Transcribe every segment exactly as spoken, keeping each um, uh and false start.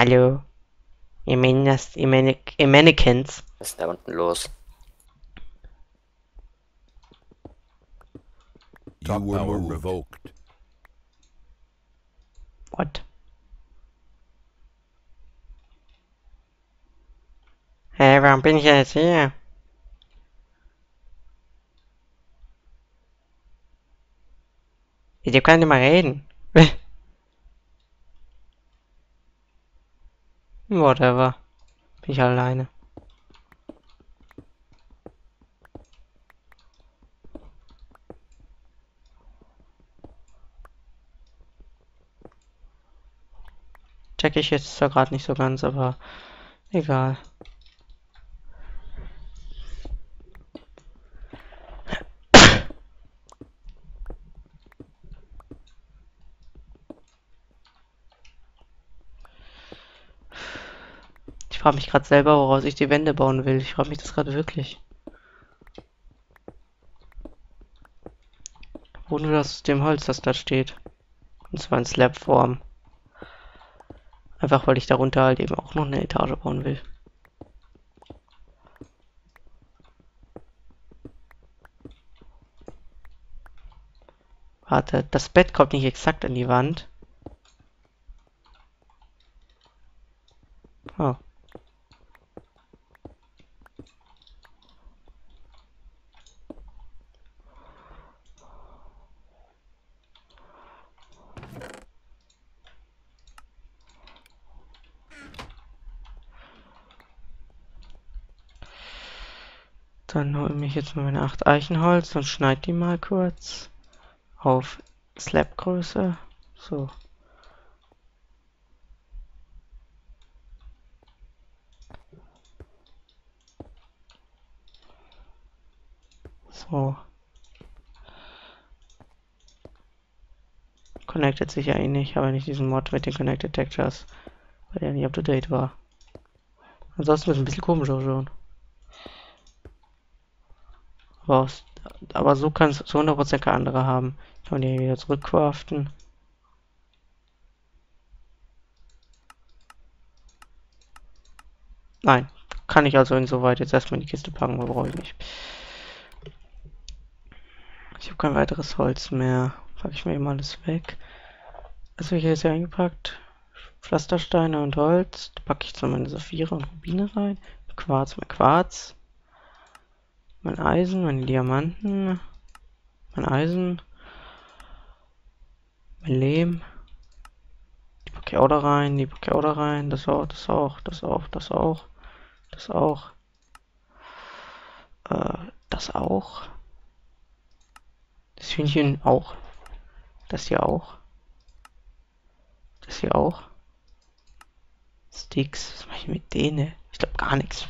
Hallo. Ihr Mannes, ihr, Manne, ihr Mannequins. Was ist da unten los? You Talk were power moved. revoked. What? Hä, hey, warum bin ich jetzt hier? Mit dem kann ich nicht mal reden. Whatever. Bin ich alleine. Check ich jetzt zwar gerade nicht so ganz, aber egal. Ich frage mich gerade selber, woraus ich die Wände bauen will. Ich frage mich das gerade wirklich. Wo nur aus dem Holz, das da steht. Und zwar in Slabform. Einfach weil ich darunter halt eben auch noch eine Etage bauen will. Warte, das Bett kommt nicht exakt an die Wand. Oh. Dann hole ich mich jetzt mal meine acht Eichenholz und schneide die mal kurz auf Slabgröße. So. So. Connected sich ja eh nicht, aber nicht diesen Mod mit den Connected Textures, weil der nicht up to date war. Ansonsten ist es ein bisschen komisch ausschauen. Aber, aus, aber so kann es zu hundert Prozent kein anderer haben. Ich kann die hier wieder zurückcraften. Nein, kann ich also insoweit jetzt erstmal in die Kiste packen, aber brauche ich nicht. Ich habe kein weiteres Holz mehr. Packe ich mir eben alles weg. Was habe ich jetzt hier eingepackt? Pflastersteine und Holz. Da packe ich jetzt noch meine Saphire und Rubine rein. Quarz, mein Quarz. Mein Eisen, meine Diamanten. Mein Eisen. Mein Lehm. Die packe ich auch da rein, die packe ich auch da rein. Das auch, das auch, das auch, das auch. Das auch. Äh, das auch. Das Hühnchen auch. Das hier auch. Das hier auch. Sticks. Was mache ich mit denen? Ich glaube gar nichts.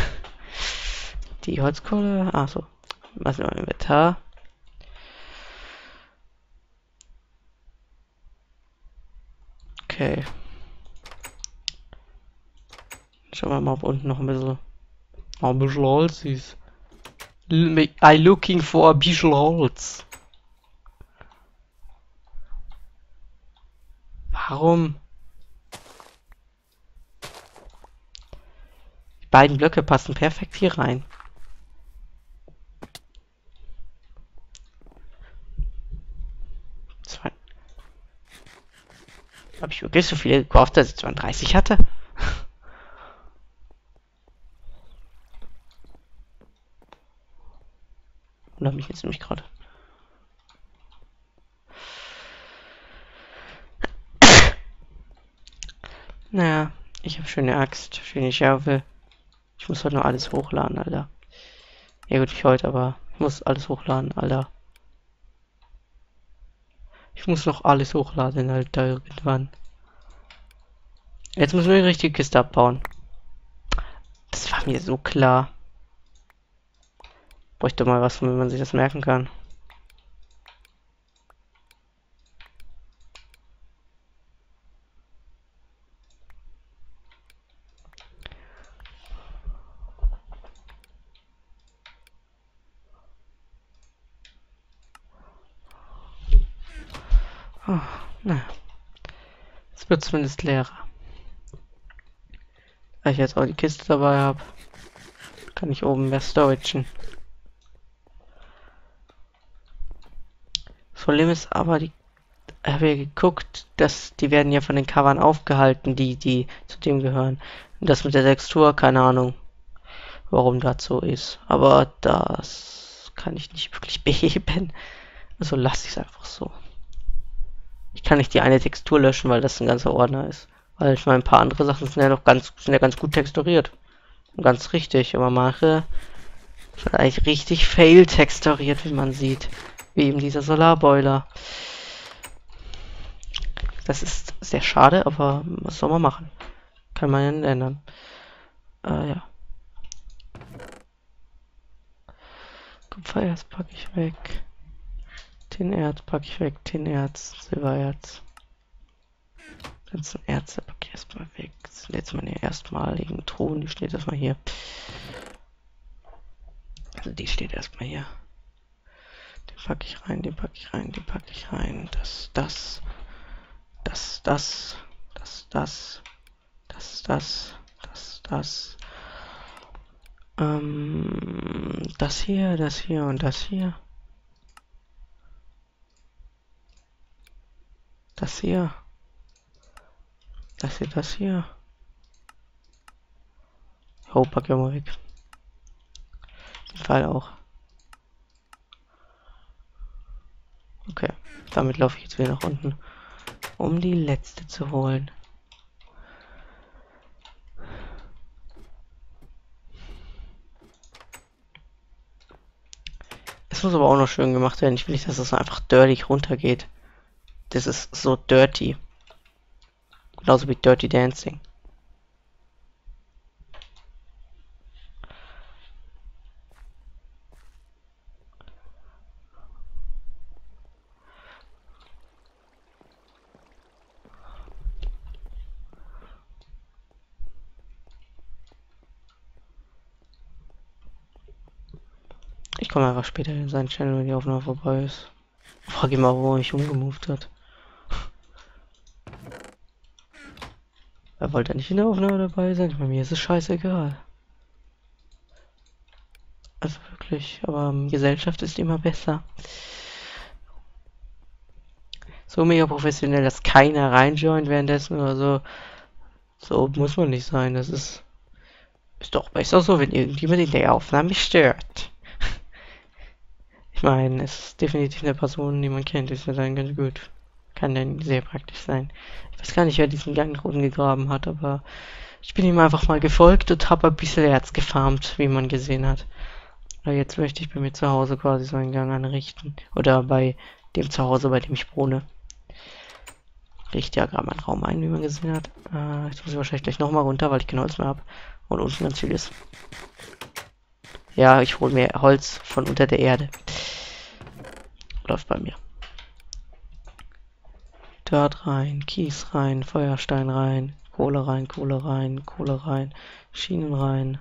Die Holzkohle. Achso. Was ist im Inventar? Okay. Schauen wir mal, ob unten noch ein bisschen. Oh, ein bisschen Holz ist. I looking for a bisschen Holz. Warum? Die beiden Blöcke passen perfekt hier rein. Zwei. Habe ich wirklich so viele gekauft, dass ich zweiunddreißig hatte? Und habe ich jetzt nämlich gerade. Naja, ich habe schöne Axt, schöne Schaufel. Ich muss heute noch alles hochladen, Alter. Ja gut, nicht heute, aber ich muss alles hochladen, Alter. Ich muss noch alles hochladen, Alter, irgendwann. Jetzt müssen wir die richtige Kiste abbauen. Das war mir so klar. Bräuchte mal was, wenn man sich das merken kann. Oh, na. Es wird zumindest leerer. Da ich jetzt auch die Kiste dabei habe, kann ich oben mehr storagen. Das Problem ist aber, die habe ja geguckt, dass die werden ja von den Covern aufgehalten, die, die zu dem gehören. Und das mit der Textur, keine Ahnung, warum das so ist. Aber das kann ich nicht wirklich beheben. Also lasse ich es einfach so. Ich kann nicht die eine Textur löschen, weil das ein ganzer Ordner ist. Weil ich meine, ein paar andere Sachen sind ja noch ganz, sind ja ganz gut texturiert. Und ganz richtig, aber manche sind eigentlich richtig fail texturiert, wie man sieht. Wie eben dieser Solarboiler. Das ist sehr schade, aber was soll man machen? Kann man ja nicht ändern. Äh, ja. Kupfererz packe ich weg. Tinerz packe ich weg. Tinerz, Silbererz. Ganzen Erze packe ich erstmal weg. Das sind jetzt meine erstmaligen Truhen. Die steht erstmal hier. Also die steht erstmal hier. Den packe ich rein, den packe ich rein, den packe ich rein. Das, das. Das, das. Das, das. Das, das. Das, das. Ähm, das hier, das hier und das hier. Das hier. Das hier, das hier. Oh, pack ja mal weg. Den Pfeil auch. Okay, damit laufe ich jetzt wieder nach unten, um die letzte zu holen. Es muss aber auch noch schön gemacht werden. Ich will nicht, dass das einfach dirty runtergeht. Das ist so dirty. Genauso wie Dirty Dancing. Ich komme einfach später in seinen Channel, wenn die Aufnahme vorbei ist. Frag ihn mal, wo er mich umgemoved hat. Er wollte nicht in der Aufnahme dabei sein. Bei mir ist es scheißegal. Also wirklich, aber ähm, Gesellschaft ist immer besser. So mega professionell, dass keiner reinjoint währenddessen oder so. So muss man nicht sein. Das ist, ist doch besser so, wenn irgendjemand in der Aufnahme stört. Ich meine, es ist definitiv eine Person, die man kennt. Ist ja dann ganz gut. Kann dann sehr praktisch sein. Ich weiß gar nicht, wer diesen Gang gegraben hat, aber ich bin ihm einfach mal gefolgt und habe ein bisschen Erz gefarmt, wie man gesehen hat. Jetzt möchte ich bei mir zu Hause quasi so einen Gang anrichten. Oder bei dem Zuhause, bei dem ich wohne. Richte ja gerade meinen Raum ein, wie man gesehen hat. Äh, jetzt muss ich wahrscheinlich gleich nochmal runter, weil ich kein Holz mehr habe. Und unten ganz viel ist. Ja, ich hole mir Holz von unter der Erde. Läuft bei mir. Dirt rein, Kies rein, Feuerstein rein, Kohle rein, Kohle rein, Kohle rein, Schienen rein.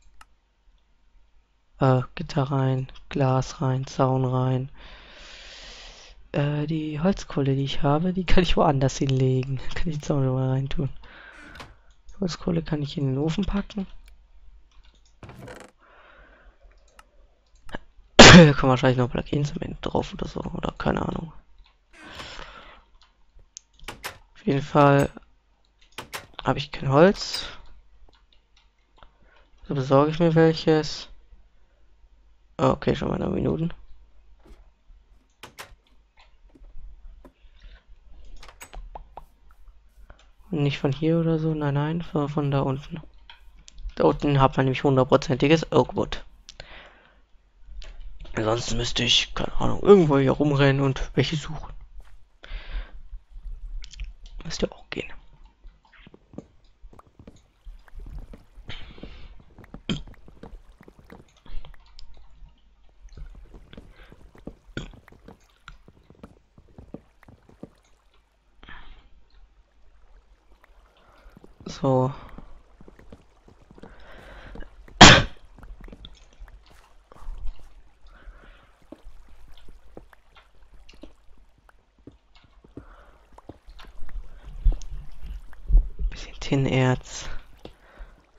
Äh, Gitter rein, Glas rein, Zaun rein. Äh, die Holzkohle, die ich habe, die kann ich woanders hinlegen. Kann ich jetzt auch noch mal rein tun. Holzkohle kann ich in den Ofen packen. Da kommt wahrscheinlich noch Plug-in-Zement drauf oder so, oder keine Ahnung. Auf jeden Fall habe ich kein Holz. So besorge ich mir welches. Okay, schon mal noch Minuten. Nicht von hier oder so, nein, nein, von, von da unten. Da unten hat man nämlich hundertprozentiges Oakwood. Ansonsten müsste ich, keine Ahnung, irgendwo hier rumrennen und welche suchen. Müsste auch gehen. So. Bisschen Tinerz.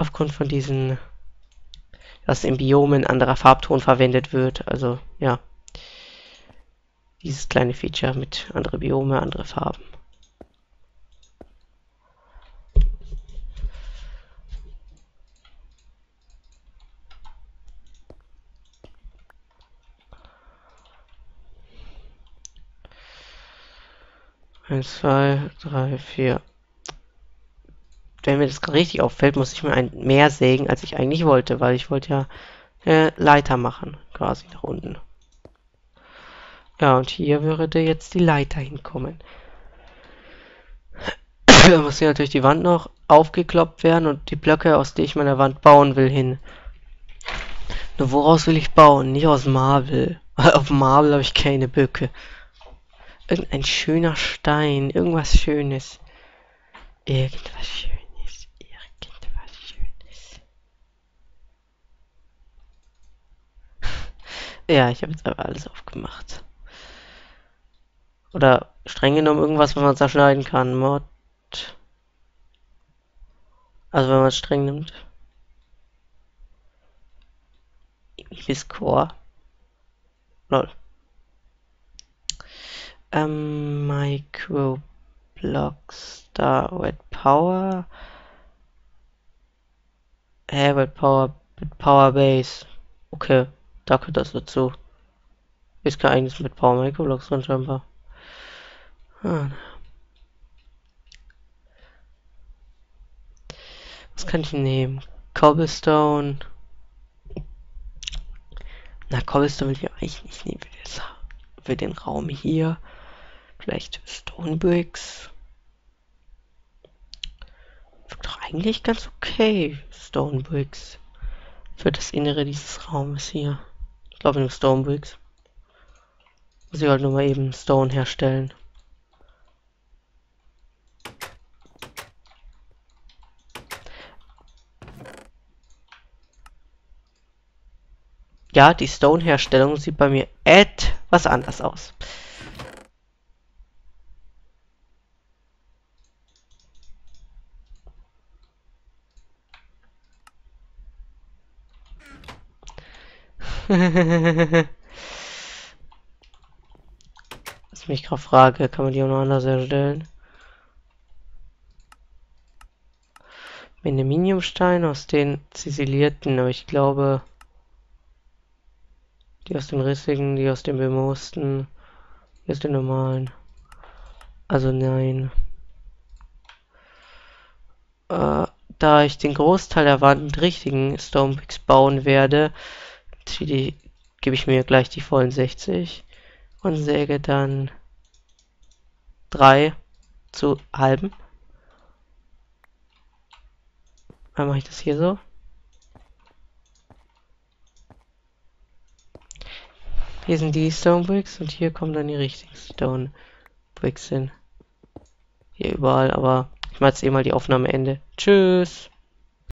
aufgrund von diesen, dass in Biomen ein anderer Farbton verwendet wird. Also, ja. Dieses kleine Feature mit andere Biome, andere Farben. Eins, zwei, drei, vier. Wenn mir das richtig auffällt, muss ich mir ein mehr sägen, als ich eigentlich wollte, weil ich wollte ja äh, Leiter machen, quasi nach unten. Ja, und hier würde jetzt die Leiter hinkommen. Da muss hier natürlich die Wand noch aufgekloppt werden und die Blöcke, aus denen ich meine Wand bauen will, hin. Nur woraus will ich bauen? Nicht aus Marble. Auf Marble habe ich keine Böcke. Irgendein schöner Stein, irgendwas Schönes. Irgendwas Schönes, irgendwas Schönes. Ja, ich habe jetzt aber alles aufgemacht. Oder streng genommen irgendwas, was man zerschneiden kann. Mod. Also wenn man es streng nimmt. Ibis-Core. Lol. Ähm, Microblocks. Da, Red Power. Hä, Red Power mit Power Base. Okay, da gehört das dazu. Ist kein eigenes mit Power Microblocks drin scheinbar. Ah. Was kann ich nehmen? Cobblestone. Na, Cobblestone will ich eigentlich nicht nehmen für, das, für den Raum hier. Vielleicht Stone Bricks. Wirkt doch eigentlich ganz okay, Stone Bricks. Für das Innere dieses Raumes hier. Ich glaube nur Stone Bricks. Muss ich halt nur mal eben Stone herstellen. Ja, die Stone-Herstellung sieht bei mir etwas anders aus. Was mich gerade frage, kann man die auch noch anders erstellen? Aluminiumstein aus den ziselierten, aber ich glaube, die aus den rissigen, die aus den bemoosten, die aus den normalen. Also nein. Äh, da ich den Großteil der Wand mit richtigen Stone Bricks bauen werde, die, gebe ich mir gleich die vollen sechzig und säge dann drei zu halben. Dann mache ich das hier so. Hier sind die Stone Bricks und hier kommen dann die richtigen Stone Bricks hin. Hier überall, aber ich mache jetzt eh mal die Aufnahme Ende. Tschüss!